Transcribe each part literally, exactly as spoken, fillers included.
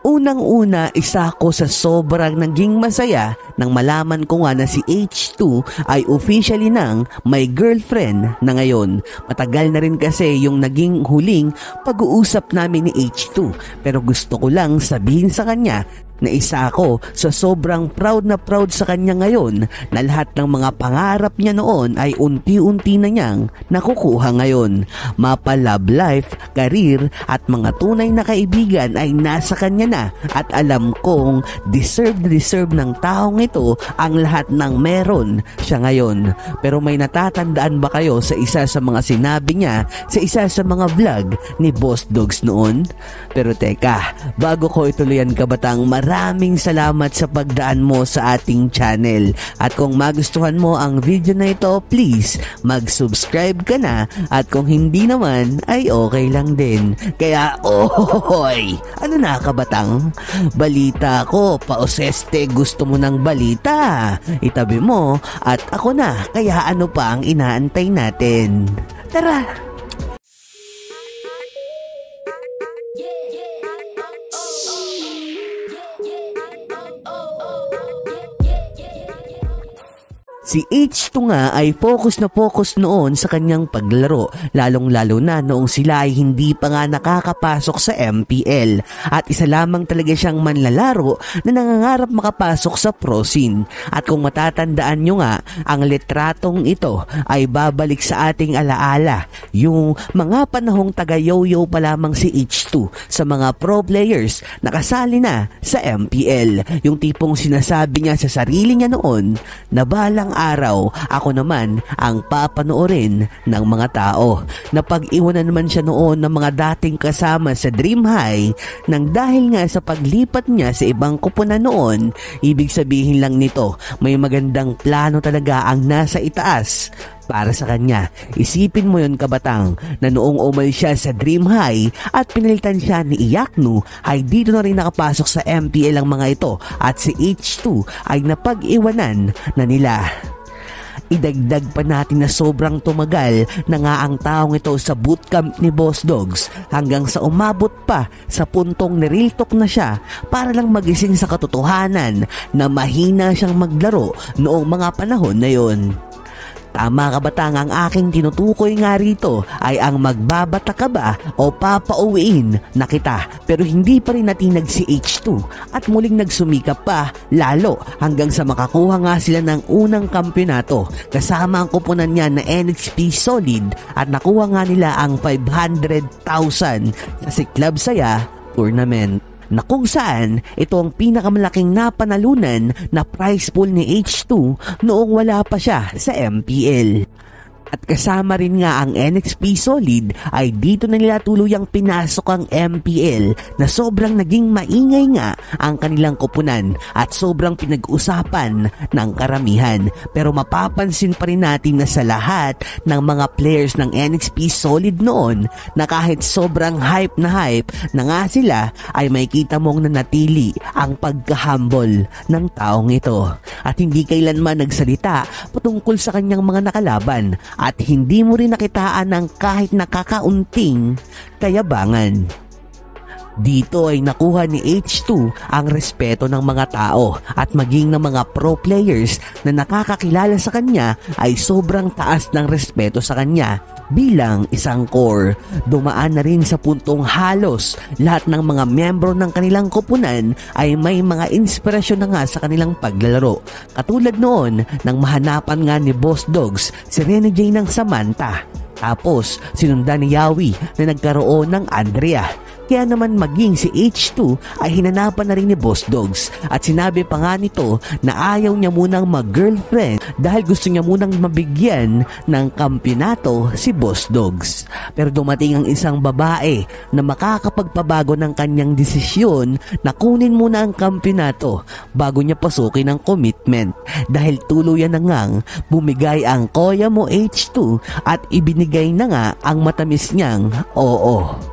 Unang-una, isa ako sa sobrang naging masaya nang malaman ko nga na si H two ay officially nang may girlfriend na ngayon. Matagal na rin kasi yung naging huling pag-uusap namin ni H two, pero gusto ko lang sabihin sa kanya na isa ako sa sobrang proud na proud sa kanya ngayon na lahat ng mga pangarap niya noon ay unti-unti na niyang nakukuha ngayon. Mapa love life, career at mga tunay na kaibigan ay nasa kanya na, at alam kong deserve deserve ng taong ito ang lahat ng meron siya ngayon. Pero may natatandaan ba kayo sa isa sa mga sinabi niya sa isa sa mga vlog ni Boss Dogs noon? Pero teka, bago ko ituloyan kabatang, maraming salamat sa pagdaan mo sa ating channel. At kung magustuhan mo ang video na ito, please mag-subscribe ka na, at kung hindi naman ay okay lang din. Kaya ohoy, ano na kabatang? Balita ko, paoseste, gusto mo ng balita? Itabi mo at ako na, kaya ano pa ang inaantay natin? Tara! Si H two nga ay focus na focus noon sa kanyang paglaro, lalong-lalo na noong sila ay hindi pa nga nakakapasok sa M P L, at isa lamang talaga siyang manlalaro na nangangarap makapasok sa pro scene. At kung matatandaan nyo nga, ang litratong ito ay babalik sa ating alaala yung mga panahong taga-yo-yo pa lamang si H two sa mga pro players na kasali na sa M P L. Yung tipong sinasabi niya sa sarili niya noon na balang araw, ako naman ang papanoorin ng mga tao. Napag-iwanan naman siya noon ng mga dating kasama sa Dream High nang dahil nga sa paglipat niya sa ibang kupunan noon. Ibig sabihin lang nito, may magandang plano talaga ang nasa itaas para sa kanya. Isipin mo yon kabatang, na noong umalis siya sa Dream High at pinalitan siya ni Iyaknu, ay dito na rin nakapasok sa M P L ang mga ito, at si H two ay napag-iwanan na nila. Idagdag pa natin na sobrang tumagal na nga ang taong ito sa bootcamp ni Boss Dogs hanggang sa umabot pa sa puntong nireal talk na siya para lang magising sa katotohanan na mahina siyang maglaro noong mga panahon na yon. Tama kabatang, ang aking tinutukoy nga rito ay ang magbabata ka ba o papauwiin na kita. Pero hindi pa rin natinag si H two at muling nagsumikap pa lalo hanggang sa makakuha nga sila ng unang kampyonato kasama ang kupunan niya na N X P Solid, at nakuha nga nila ang five hundred thousand sa Siklab Saya Tournament, na kung saan ito ang pinakamalaking napanalunan na prize pool ni H two noong wala pa siya sa M P L. At kasama rin nga ang N X P Solid ay dito na nila tuluyang pinasok ang M P L, na sobrang naging maingay nga ang kanilang kupunan at sobrang pinag-usapan ng karamihan. Pero mapapansin pa rin natin na sa lahat ng mga players ng N X P Solid noon, na kahit sobrang hype na hype na nga sila, ay may kita mong nanatili ang pagka-humble ng taong ito at hindi kailanman nagsalita patungkol sa kanyang mga nakalaban, at hindi mo rin nakitaan ng kahit nakakaunting kayabangan. Dito ay nakuha ni H two ang respeto ng mga tao, at maging ng mga pro players na nakakakilala sa kanya ay sobrang taas ng respeto sa kanya bilang isang core. Dumaan na rin sa puntong halos lahat ng mga miyembro ng kanilang kupunan ay may mga inspirasyon na nga sa kanilang paglalaro. Katulad noon nang mahanapan nga ni Boss Dogs si Rene J ng Samantha, tapos sinundan ni Yawi na nagkaroon ng Andrea. Kaya naman maging si H two ay hinanapan na rin ni Boss Dogs, at sinabi pa nga nito na ayaw niya munang mag-girlfriend dahil gusto niya munang mabigyan ng kampyonato si Boss Dogs. Pero dumating ang isang babae na makakapagpabago ng kanyang desisyon na kunin muna ang kampyonato bago niya pasukin ang commitment, dahil tuluyan na ngang bumigay ang koya mo H two at ibinigay na nga ang matamis niyang oo.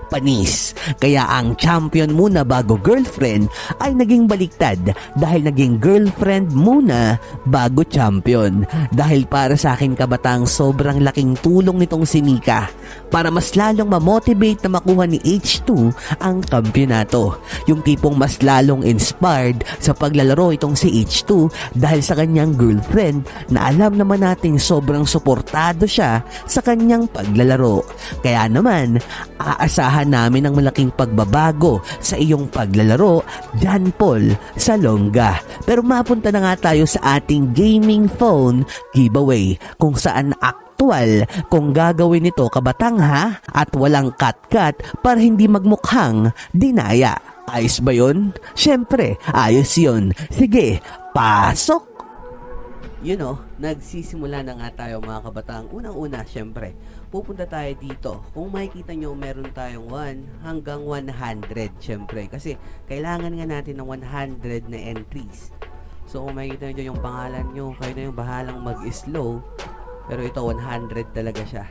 panis. Kaya ang champion muna bago girlfriend ay naging baliktad dahil naging girlfriend muna bago champion. Dahil para sa akin kabatang sobrang laking tulong nitong si Mika para mas lalong ma-motivate na makuha ni H two ang kampyonato. Yung tipong mas lalong inspired sa paglalaro itong si H two dahil sa kanyang girlfriend na alam naman nating sobrang suportado siya sa kanyang paglalaro. Kaya naman, aasahan namin ang malaking pagbabago sa iyong paglalaro, John Paul Salonga. Pero mapunta na nga tayo sa ating gaming phone giveaway kung saan aktual kung gagawin ito kabatang ha at walang cut-cut para hindi magmukhang dinaya. Ayos ba yun? Siyempre, ayos yun. Sige, pasok! You know, nagsisimula na nga tayo mga kabataan. Unang-una, syempre, pupunta tayo dito. Kung makikita nyo, meron tayong one hanggang one hundred, syempre. Kasi, kailangan nga natin ng one hundred na entries. So, kung makikita nyo yung pangalan nyo, kayo na yung bahalang mag-slow. Pero ito, one hundred talaga siya.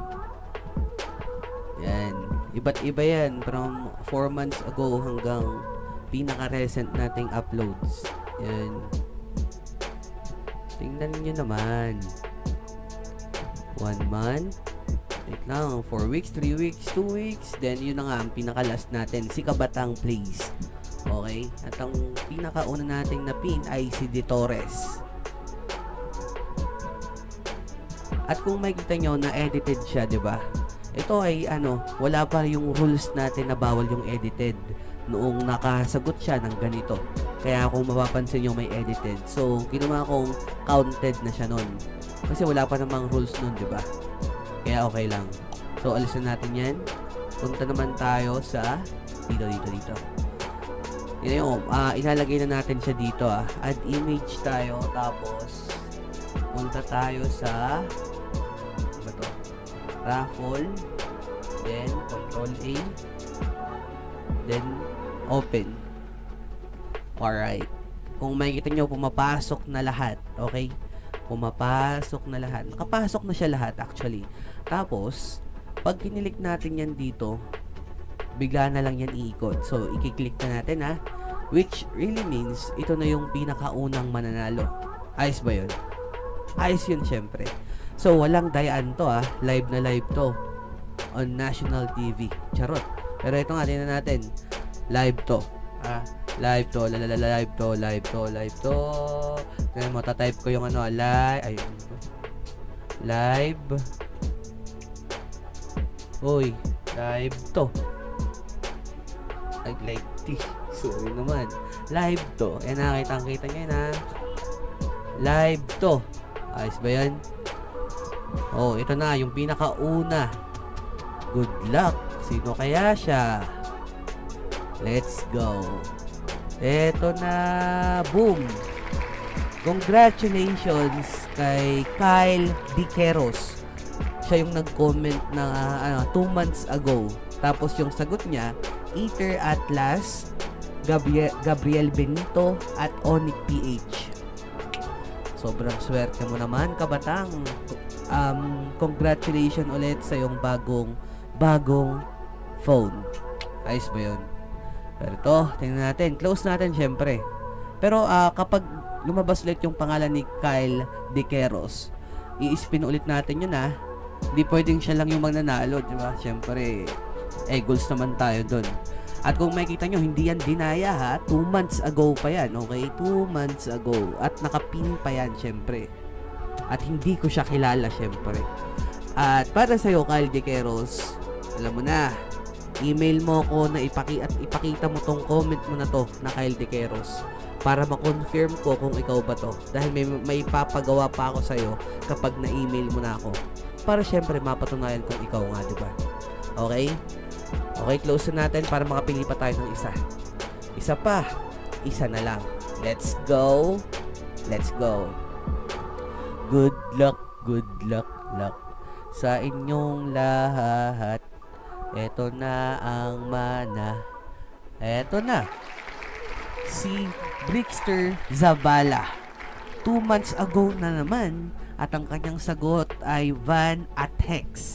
Yan. Iba't iba yan. From four months ago hanggang pinaka-recent nating uploads. Yan. Tingnan nyo naman. One month. Wait lang. Four weeks, three weeks, two weeks. Then, yun na nga ang pinaka-last natin. Si Kabatang Plays. Okay? At ang pinaka-una nating na pin ay si De Torres. At kung makikita nyo na edited siya, diba? Ito ay ano, wala pa yung rules natin na bawal yung edited noong nakasagot siya ng ganito. Kaya kung mapapansin nyo may edited. So, ginawa kong counted na siya nun. Kasi wala pa namang rules nun, diba? Kaya okay lang. So, alisin natin yan. Punta naman tayo sa dito, dito, dito. Yun yung, uh, ilalagay na natin siya dito, ah. Add image tayo, tapos punta tayo sa ano to? Raffle. Then, Control A. Then, open. Alright. Kung makikita nyo, pumapasok na lahat. Okay? Pumapasok na lahat. Nakapasok na siya lahat actually. Tapos, pag kinilik natin yan dito, bigla na lang yan iikot. So, ikiklik na natin ha. Which really means, ito na yung pinakaunang mananalo. Ayos ba yun? Ayos yun syempre. So, walang dayaan to ha. Live na live to. On national T V. Charot. Pero ito nga, tingnan natin. Live to. Ah, live to, lalala, live to, live to, live to. Tingnan mo, tatype ko yung ano, live, ayun. Live. Uy, live to. Ay, live T. Sorry naman. Live to. Yan, nakakita-kita nyo yun, ha. Live to. Ayos ba yan? Oh, ito na, yung pinakauna. Good luck. Sino kaya siya? Let's go. Eto na. Boom. Congratulations kay Kyle Diqueros. Siya yung nag-comment na uh, ano, two months ago. Tapos yung sagot niya, Ether Atlas, Gabriel, Gabriel Benito, at Onic P H. Sobrang swerte mo naman, kabatang. Um, congratulations ulit sa yung bagong bagong phone. Ayos ba yun? Pero ito, tingnan natin. Close natin syempre. Pero uh, kapag lumabas ulit yung pangalan ni Kyle Diqueros, i-spin ulit natin yun ha. Hindi pwedeng siya lang yung magnanalo, di ba? Syempre, eh, goals naman tayo dun. At kung makikita nyo, hindi yan dinaya ha. Two months ago pa yan, okay? Two months ago. At nakapin pa yan, syempre. At hindi ko siya kilala, syempre. At para sa'yo, Kyle Diqueros, alam mo na, email mo ko na ipaki at ipakita mo tong comment mo na to na Kyle Diqueros para ma-confirm ko kung ikaw ba to. Dahil may, may papagawa pa ako sa'yo kapag na-email mo na ako. Para syempre mapatunayan kung ikaw nga, diba? Okay? Okay, close na natin para makapili pa tayo ng isa. Isa pa. Isa na lang. Let's go. Let's go. Good luck, good luck, luck sa inyong lahat. Eto na ang mana. Eto na. Si Brickster Zavala. Two months ago na naman. At ang kanyang sagot ay Van at Hex.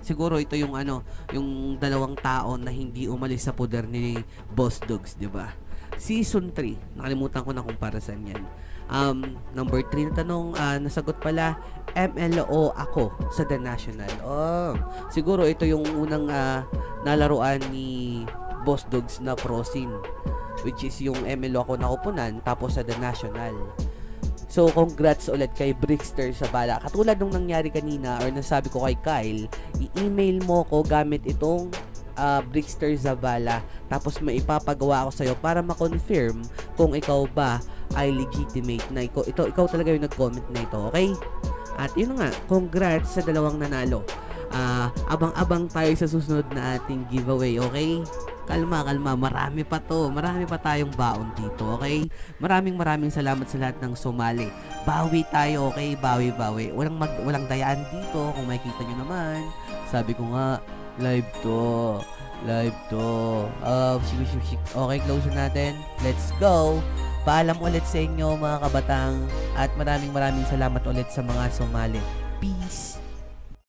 siguro ito yung ano, yung dalawang tao na hindi umalis sa poder ni Boss Dogs, 'di ba? Season three, nakalimutan ko na kung para saan yan. Um, number three na tanong, uh, nasagot pala, M L O ako sa The National. Oh, siguro ito yung unang uh, nalaruan ni Boss Dogs na pro scene, which is yung M L O ako na kupunan, tapos sa The National. So, congrats ulit kay Brickster Zabala. Katulad nung nangyari kanina, or nasabi ko kay Kyle, i-email mo ko gamit itong uh, Brickster Zabala. Tapos may ipapagawa ako sa'yo para ma-confirm kung ikaw ba ay legitimate na ikaw. Ito, ikaw talaga yung nag-comment na ito, okay? At yun nga, congrats sa dalawang nanalo. Uh, abang-abang tayo sa susunod na ating giveaway, okay? Kalma, kalma. Marami pa to. Marami pa tayong baon dito, okay? Maraming maraming salamat sa lahat ng sumali. Bawi tayo, okay? Bawi, bawi. Walang, mag, walang dayaan dito. Kung makikita nyo naman. Sabi ko nga, live to. Live to. Uh, shik, shik, shik. Okay, close natin. Let's go. Paalam ulit sa inyo, mga kabatang. At maraming maraming salamat ulit sa mga sumali. Peace.